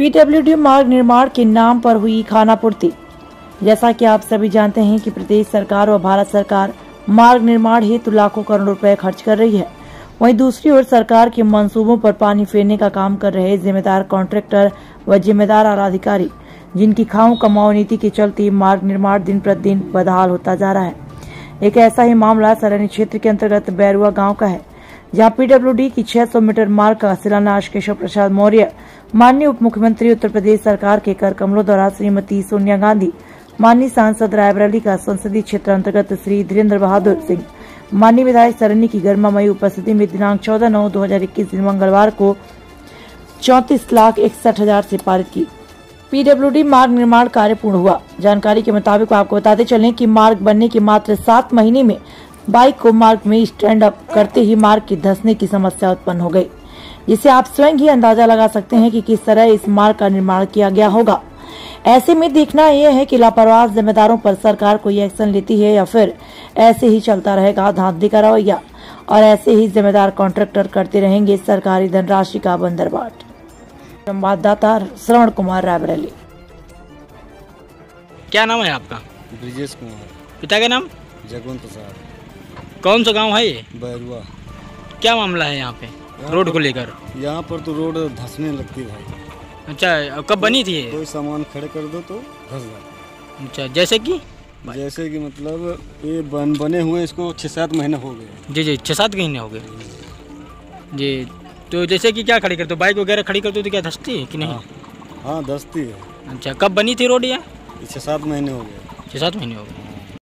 PWD मार्ग निर्माण के नाम पर हुई खानापूर्ति। जैसा कि आप सभी जानते हैं कि प्रदेश सरकार और भारत सरकार मार्ग निर्माण हेतु लाखों करोड़ रुपए खर्च कर रही है। वहीं दूसरी ओर सरकार के मंसूबों पर पानी फेरने का काम कर रहे जिम्मेदार कॉन्ट्रैक्टर व जिम्मेदार आलाधिकारी, जिनकी खाओ कमाओ नीति के चलते मार्ग निर्माण दिन प्रतिदिन बदहाल होता जा रहा है। एक ऐसा ही मामला सरैनी क्षेत्र के अंतर्गत बैरुआ गांव का है, जहां पीडब्ल्यूडी की 600 मीटर मार्ग का शिलान्यास केशव प्रसाद मौर्य, माननीय उप मुख्यमंत्री उत्तर प्रदेश सरकार के कर कमलों द्वारा श्रीमती सोनिया गांधी, माननीय सांसद रायबरेली का संसदीय क्षेत्र अंतर्गत श्री धीरेन्द्र बहादुर सिंह, माननीय विधायक सरैनी की गरिमामयी उपस्थिति में दिनांक 14/9/2021 दिन मंगलवार को 34,61,000 से पारित की। पीडब्ल्यूडी मार्ग निर्माण कार्य पूर्ण हुआ। जानकारी के मुताबिक आपको बताते चलें कि मार्ग बनने के मात्र 7 महीने में बाइक को मार्ग में स्टैंड अप करते ही मार्ग की धंसने की समस्या उत्पन्न हो गई, जिससे आप स्वयं ही अंदाजा लगा सकते हैं कि किस तरह इस मार्ग का निर्माण किया गया होगा। ऐसे में देखना यह है कि लापरवाह जिम्मेदारों पर सरकार कोई एक्शन लेती है या फिर ऐसे ही चलता रहेगा धांधली का रवैया और ऐसे ही जिम्मेदार कॉन्ट्रैक्टर करते रहेंगे सरकारी धनराशि का बंदरबाट। संवाददाता श्रवण कुमार, रायबरेली। क्या नाम है आपका? ब्रिजेश कुमार। पिता का नाम? जगवंत प्रसाद। कौन सा गांव है ये? बैरुआ। क्या मामला है यहाँ पे रोड को लेकर? यहाँ पर तो रोड धंसने लगती है। अच्छा, कब बनी थी ये? कोई सामान खड़े कर दो तो धंस जाता। अच्छा, जैसे कि मतलब ये बने हुए इसको 6-7 महीने हो गए। जी 6-7 महीने हो गए जी। तो जैसे कि क्या खड़ी कर दो, बाइक वगैरह खड़ी कर दो तो क्या धंसती है कि नहीं? हाँ धंसती है। अच्छा, कब बनी थी रोड ये? 6-7 महीने हो गए। 6-7 महीने हो गए।